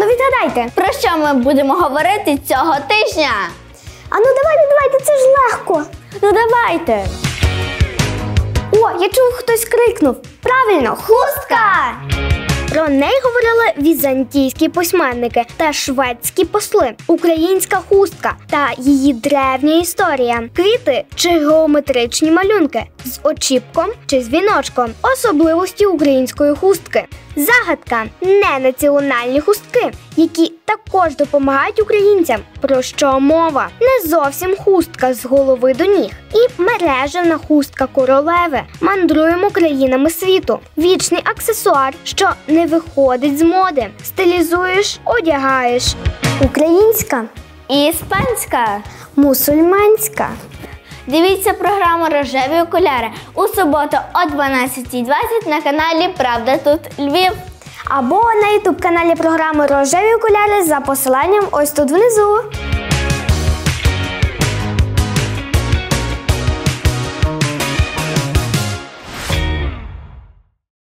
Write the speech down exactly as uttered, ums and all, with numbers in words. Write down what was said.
Ану, відгадайте. Про що ми будемо говорити цього тижня? Ану, давайте, давайте, це ж легко. Ну давайте. О, я чув, хтось крикнув. Правильно, хустка! Про неї говорили візантійські письменники та шведські посли. Українська хустка та її древня історія. Квіти чи геометричні малюнки з очіпком чи з віночком. Особливості української хустки. Загадка – ненаціональні хустки, які також допомагають українцям. Про що мова? Не зовсім хустка з голови до ніг. І мережевна хустка королеви. Мандруємо країнами світу. Вічний аксесуар, що не виходить з моди. Стилізуєш – одягаєш. Українська, Іспанська. мусульманська. Дивіться програму «Рожеві окуляри» у суботу о дванадцятій двадцять на каналі «Правда тут Львів». Або на ютуб-каналі програми «Рожеві окуляри» за посиланням ось тут внизу.